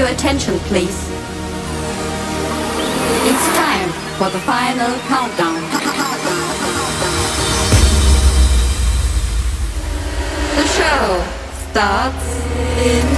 your attention, please. It's time for the final countdown. The show starts in